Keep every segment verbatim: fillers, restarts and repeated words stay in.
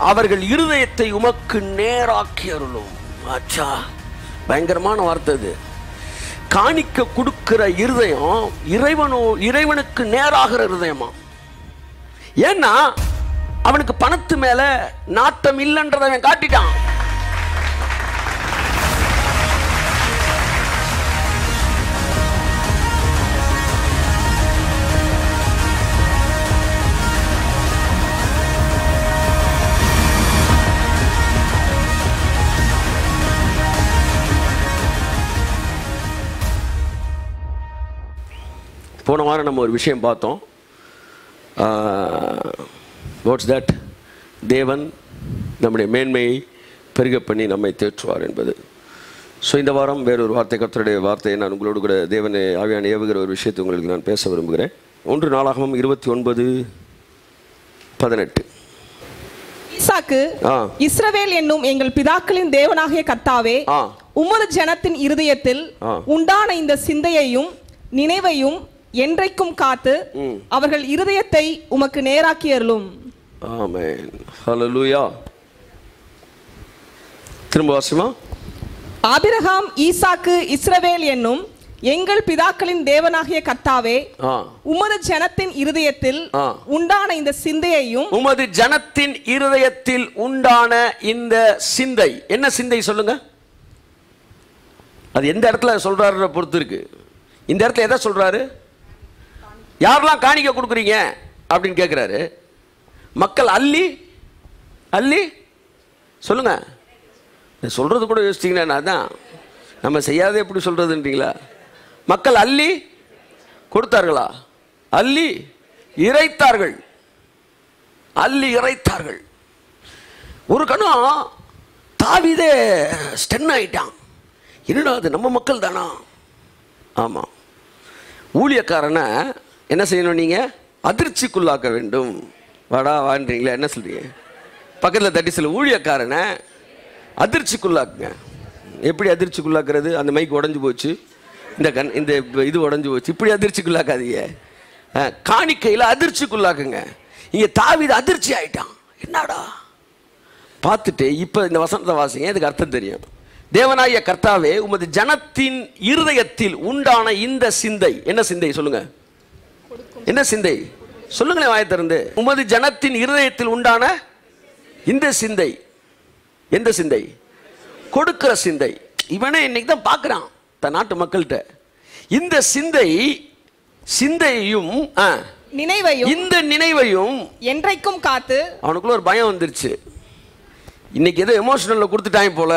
அவர்கள் இருதயத்தை உமக்கு நேராக்கி அருளும். ஆச்சா, பயங்கரமான வார்த்தை இது. காணிக்க கொடுக்கிற இருதயம் இறைவனோ இறைவனுக்கு நேராகிற இருதயமா? ஏன்னா அவனுக்கு பணத்து மேல நாட்டம் இல்லைன்றதை அவன் காட்டிட்டான். போன வாரம் நம்ம ஒரு விஷயம் பார்த்தோம். What's that? தேவன் நம்முடைய மேன்மையை பெருக பண்ணி நம்மை தேற்றுவார் என்பது. ஸோ இந்த வாரம் வேறொரு வார்த்தை, கர்த்தருடைய வார்த்தையை நான் உங்களோடு கூட தேவனை ஆவியான ஏவுகிற ஒரு விஷயத்தை உங்களுக்கு நான் பேச விரும்புகிறேன். ஒன்று நாளாகமம் இருபத்தி ஒன்பது பதினெட்டு. ஈசாக்கு, இஸ்ரவேல் என்னும் எங்கள் பிதாக்களின் தேவனாகிய கர்த்தாவே, உமது ஜனத்தின் இருதயத்தில் உண்டான இந்த சிந்தையையும் நினைவையும் என்றைக்கும் காத்து அவர்கள் இருதயத்தை உமக்கு நேராக்கி அருளும். ஆமென். ஹல்லேலூயா. திரும்ப வாசிமா. ஆபிரகாம், ஈசாக்கு, இஸ்ரவேல் என்னும் எங்கள் பிதாக்களின் தேவனாகிய கர்த்தாவே, உமது ஜனத்தின் இருதயத்தில் உண்டான இந்த சிந்தையையும். உமது ஜனத்தின் இருதயத்தில் உண்டான இந்த சிந்தை. என்ன சிந்தை சொல்லுங்க? அது எந்த இடத்துல சொல்றாரு பொறுத்து இருக்கு. இந்த இடத்துல எதை சொல்றாரு? யாரெல்லாம் காணிக்க கொடுக்குறீங்க அப்படின்னு கேட்குறாரு. மக்கள் அள்ளி அள்ளி சொல்லுங்க. சொல்றது கூட யோசிச்சிங்கன்னா தான் நம்ம செய்யாத எப்படி சொல்றதுன்றீங்களா? மக்கள் அள்ளி கொடுத்தார்களா? அள்ளி இறைத்தார்கள். அள்ளி இறைத்தார்கள். ஒரு கணம் தாவீதே ஸ்டன் ஆயிட்டான். என்னடா அது நம்ம மக்கள் தானா? ஆமாம். ஊழியக்காரனை என்ன செய்யணும்? நீங்கள் அதிர்ச்சிக்குள்ளாக்க வேண்டும். வாடா வான்றீங்களா? என்ன சொல்றீங்க? பக்கத்தில் தட்டி சொல்ல, ஊழியக்காரனை அதிர்ச்சிக்குள்ளாக்குங்க. எப்படி அதிர்ச்சிக்குள்ளாக்குறது? அந்த மைக் உடஞ்சி போச்சு, இந்த கண் இந்த இது உடஞ்சி போச்சு, இப்படி அதிர்ச்சிக்குள்ளாக்காதீங்க. காணிக்கையில் அதிர்ச்சிக்குள்ளாக்குங்க. இங்கே தாவீது அதிர்ச்சி ஆயிட்டான். என்னடா பார்த்துட்டு இப்போ இந்த வசனத்தை வாசிங்க, இதுக்கு அர்த்தம் தெரியும். தேவனாகிய கர்த்தாவே, உமது ஜனத்தின் இருதயத்தில் உண்டான இந்த சிந்தை. என்ன சிந்தை சொல்லுங்க? என்ன சிந்தை சொல்லுங்களேன் வாயை திறந்து. உமது ஜனத்தின் இருதயத்தில் உண்டான இந்த சிந்தை. எந்த சிந்தை? கொடுக்கிற சிந்தை. இவனே இன்னைக்கு தான் பார்க்குறான் தன் நாட்டு மக்கள்கிட்ட. இந்த சிந்தை சிந்தையும் நினைவையும் இந்த நினைவையும் என்றைக்கும் காத்து. அவனுக்குள்ள ஒரு பயம் வந்துருச்சு. இன்னைக்கு ஏதோ எமோஷனல்ல கொடுத்துட்டாங்க போல.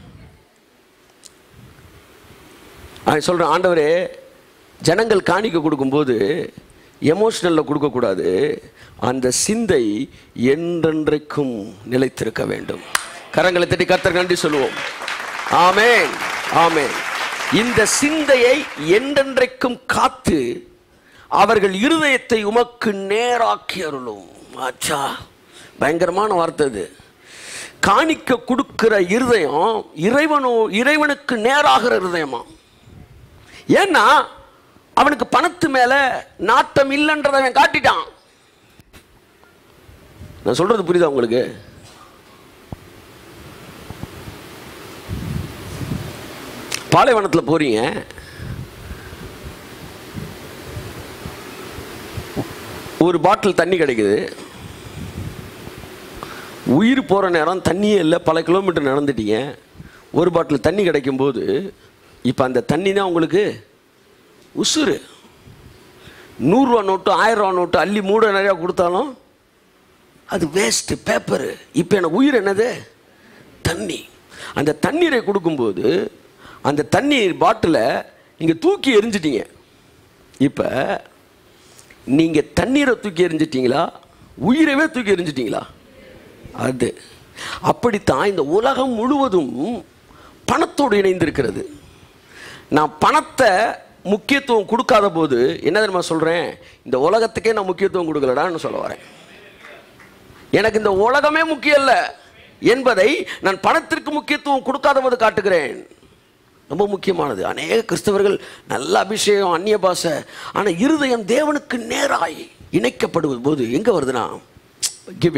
அவன் சொல்கிறான், ஆண்டவரே, ஜனங்கள் காணிக்க கொடுக்கும்போது எமோஷனலில் கொடுக்கக்கூடாது, அந்த சிந்தை என்றென்றைக்கும் நிலைத்திருக்க வேண்டும். கரங்களை தட்டி கர்த்தர் நன்றி சொல்லுவோம். ஆமென், ஆமென். இந்த சிந்தையை என்றென்றைக்கும் காத்து அவர்கள் இருதயத்தை உமக்கு நேராக்கி அருளும். ஆச்சா, பயங்கரமான வார்த்தை இது. காணிக்க கொடுக்கிற இருதயம் இறைவனோ இறைவனுக்கு நேராகிற இருதயமா? ஏன்னா அவனுக்கு பணத்து மேல நாட்டம் இல்லைன்றதை அவன் காட்டிட்டான். நான் சொல்றது புரியுதா உங்களுக்கு? பாலைவனத்தில் போறீங்க, ஒரு பாட்டில் தண்ணி கிடைக்குது. உயிர் போகிற நேரம் தண்ணியே இல்லை, பல கிலோமீட்டர் நடந்துட்டீங்க. ஒரு பாட்டில் தண்ணி கிடைக்கும்போது இப்போ அந்த தண்ணி தான் உங்களுக்கு உசுறு. நூறுரூவா நோட்டு, ஆயிரம் ரூபா நோட்டு அள்ளி மூட நிறையா கொடுத்தாலும் அது வேஸ்ட்டு, பேப்பரு. இப்போ எனக்கு உயிர் என்னது? தண்ணி. அந்த தண்ணீரை கொடுக்கும்போது அந்த தண்ணீர் பாட்டிலை நீங்கள் தூக்கி எரிஞ்சிட்டீங்க. இப்போ நீங்கள் தண்ணீரை தூக்கி எரிஞ்சிட்டிங்களா, உயிரவே தூக்கி எரிஞ்சிட்டிங்களா? அது அப்படித்தான் இந்த உலகம் முழுவதும் பணத்தோடு இணைந்திருக்கிறது. நான் பணத்தை முக்கியத்துவம் கொடுக்காத போது என்ன தெரியுமா சொல்கிறேன்? இந்த உலகத்துக்கே நான் முக்கியத்துவம் கொடுக்கலடான்னு சொல்ல வரேன். எனக்கு இந்த உலகமே முக்கியம் இல்லை என்பதை நான் பணத்திற்கு முக்கியத்துவம் கொடுக்காத போது காட்டுகிறேன். ரொம்ப முக்கியமானது. அநேக கிறிஸ்தவர்கள் நல்ல அபிஷேகம், அந்நிய பாஷை, ஆனால் இருதயம் தேவனுக்கு நேராய் இணைக்கப்படுவது போது எங்கே வருதுன்னா கிவிங்.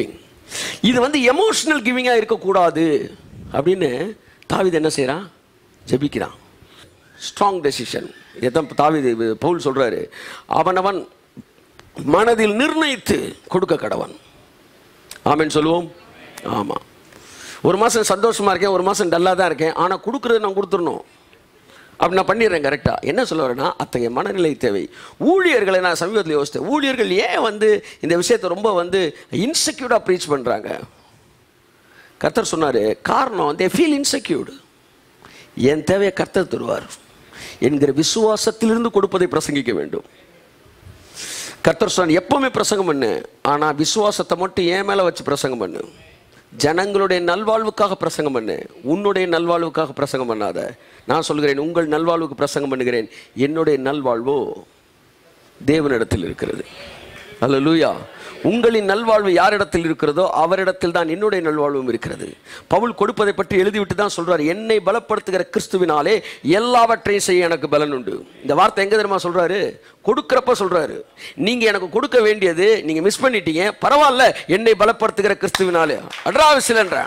இது வந்து எமோஷனல் கிவிங்காக இருக்கக்கூடாது அப்படின்னு தாவீது என்ன செய்கிறான்? ஜெபிக்கிறான். Strong decision. இதான் தாவீது பவுல் சொல்கிறாரு, அவனவன் மனதில் நிர்ணயித்து கொடுக்க கடவன். ஆமென் சொல்லுவோம். ஆமாம். ஒரு மாதம் சந்தோஷமாக இருக்கேன், ஒரு மாதம் டல்லாக தான் இருக்கேன், ஆனால் கொடுக்குறது நான் கொடுத்துடணும் அப்படி நான் பண்ணிடுறேன். கரெக்டாக என்ன சொல்ல வரேன்னா, அத்தகைய மனநிலை தேவை. ஊழியர்களை நான் சமீபத்தில் யோசித்தேன், ஊழியர்கள் ஏன் வந்து இந்த விஷயத்தை ரொம்ப வந்து இன்செக்யூர்டாக ப்ரீச் பண்ணுறாங்க? கர்த்தர் சொன்னார், காரணம் தே ஃபீல் இன்செக்யூர்டு. என் தேவையை கர்த்தர் தருவார் என்கிற விசுவாசத்திலிருந்து கொடுப்பதை பிரசங்கிக்க வேண்டும். கர்த்தர் சொன்னார், எப்பவுமே பிரசங்கம் பண்ணு, ஆனால் விசுவாசத்தை மட்டும் ஏன் மேலே வச்சு பிரசங்கம் பண்ணு. ஜனங்களுடைய நல்வாழ்வுக்காக பிரசங்கம் பண்ணு, உன்னுடைய நல்வாழ்வுக்காக பிரசங்கம் பண்ணாத. நான் சொல்கிறேன், உங்கள் நல்வாழ்வுக்கு பிரசங்கம் பண்ணுகிறேன். என்னுடைய நல்வாழ்வோ தேவனிடத்தில் இருக்கிறது. அல்லேலூயா. உங்களின் நல்வாழ்வு யாரிடத்தில் இருக்கிறதோ அவரிடத்தில் தான் என்னுடைய நல்வாழ்வும் இருக்கிறது. பவுல் கொடுப்பதை பற்றி எழுதிவிட்டு தான் சொல்றார், என்னை பலப்படுத்துகிற கிறிஸ்துவினாலே எல்லாவற்றையும் செய்ய எனக்கு பலன் உண்டு. இந்த வார்த்தை எங்க தெரியுமா சொல்றாரு? கொடுக்கிறப்ப சொல்றாரு, நீங்க எனக்கு கொடுக்க வேண்டியது நீங்க மிஸ் பண்ணிட்டீங்க, பரவாயில்ல, என்னை பலப்படுத்துகிற கிறிஸ்துவினாலே. அட்ராவிசில்ன்ற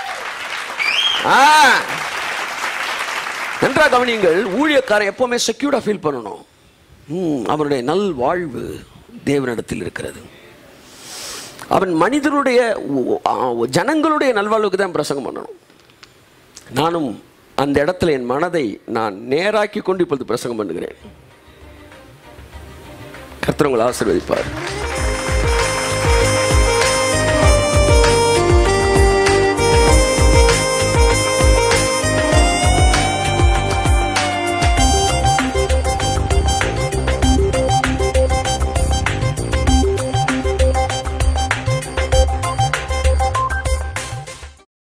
நன்றா கவனியுங்கள். ஊழியக்காரன் எப்பவுமே செக்யூர்டா ஃபீல் பண்ணணும். அவனுடைய நல் வாழ்வு தேவனிடத்தில் இருக்கிறது. அவன் மனிதனுடைய ஜனங்களுடைய நல்வாழ்வுக்கு தான் பிரசங்கம் பண்ணணும். நானும் அந்த இடத்துல என் மனதை நான் நேராக்கி கொண்டு இப்பொழுது பிரசங்கம் பண்ணுகிறேன். கர்த்தர் உங்களை ஆசீர்வதிப்பார்.